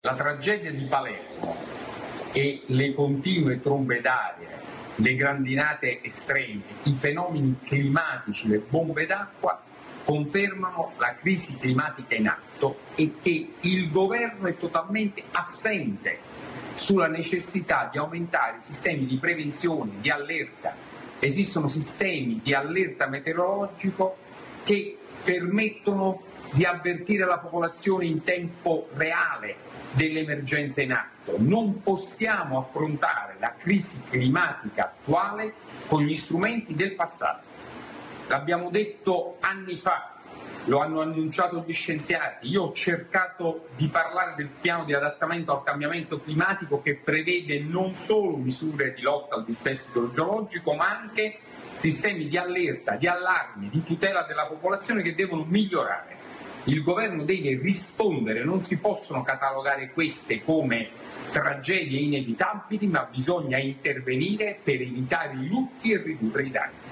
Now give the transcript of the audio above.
La tragedia di Palermo e le continue trombe d'aria, le grandinate estreme, i fenomeni climatici, le bombe d'acqua confermano la crisi climatica in atto e che il governo è totalmente assente sulla necessità di aumentare i sistemi di prevenzione, di allerta. Esistono sistemi di allerta meteorologico che permettono di avvertire la popolazione in tempo reale delle emergenze in atto. Non possiamo affrontare la crisi climatica attuale con gli strumenti del passato. L'abbiamo detto anni fa, lo hanno annunciato gli scienziati. Io ho cercato di parlare del piano di adattamento al cambiamento climatico che prevede non solo misure di lotta al dissesto idrogeologico, ma anche sistemi di allerta, di allarme, di tutela della popolazione che devono migliorare. Il governo deve rispondere, non si possono catalogare queste come tragedie inevitabili, ma bisogna intervenire per evitare i lutti e ridurre i danni.